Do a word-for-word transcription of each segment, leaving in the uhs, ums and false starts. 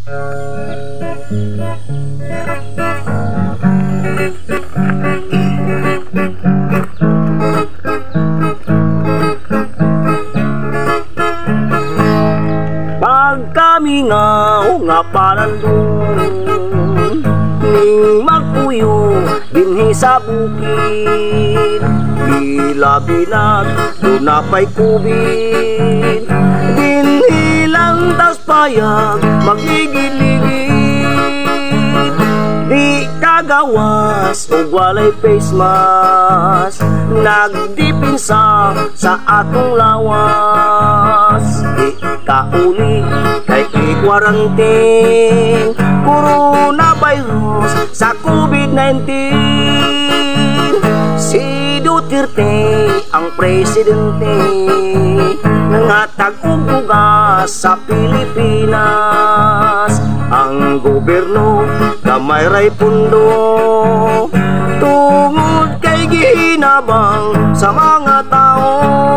Pag kami nga o nga palandong ning magpuyo dinhi sa bukid, bilabi na dunapay kubid, dinhi lang tas payag magligid-ligid, di kagawas o walay face mask, nagdipinsa sa atong lawas, di kauli kay i-quarantine coronavirus sa COVID nineteen. Si Duterte ang presidente, nangatag og bugas sa Pilipinas. Ang gobyerno gamay ray pundo, tungod kay gihinabang sa mga tao.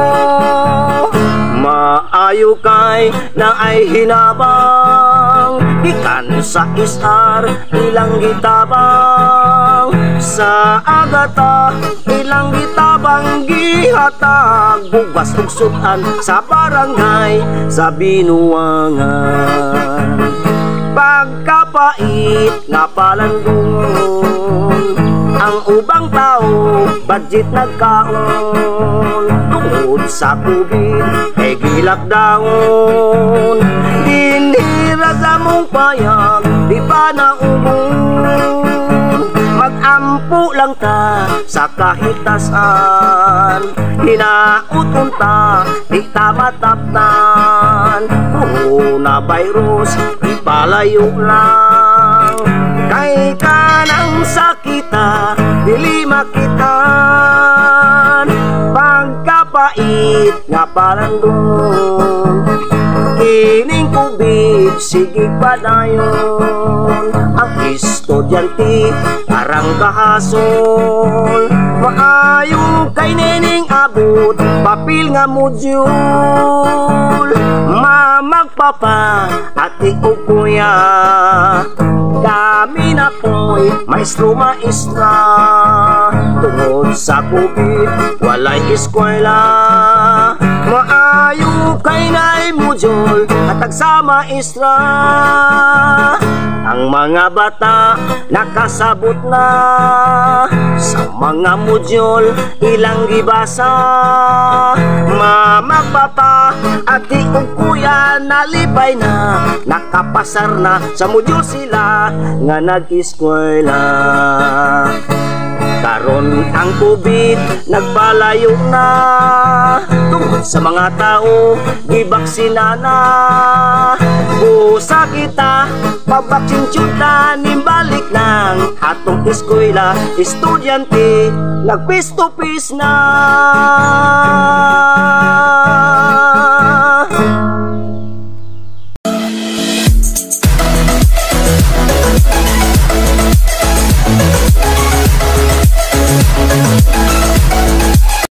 Maayo kay na ay hinabang, ikan sa isar ilang gitabang, sa agata ilang gitabang gihatag, bugas tugsutan sa barangay sa binuangan. Pagkapait nga palandungon, ang ubang tao budget nagkaon, tungod sa COVID ay gilakdaon, dinhira sa mong payag di pa naumon, mag-ampo lang ta sa kahitasan, hinaut ta di ta mataptan, coronavirus ipalayo lang, kay kanang sakita dili makitan. Pagkapait nga palandong, kining COVID sige padayon, ang estudyante parang kahasol, maayo kay nening abot papil nga module, mamagpapa ati o kuya, kami na po'y maestro maestra, tungod sa COVID walay eskwela, maayo kay nay module hatag sa maestra. Ang mga bata nakasabot na sa mga module ilang gibasa, mamagpapa ati o kuya nalipay na, nakapasar na sa module sila nga nag-eskwela. Karon ang COVID nagpalayo na, tungod sa mga tao gibaksina na, busa kita pabaksin tsuta, nimbalik ng atong eskwela, estudyante nag face to face na.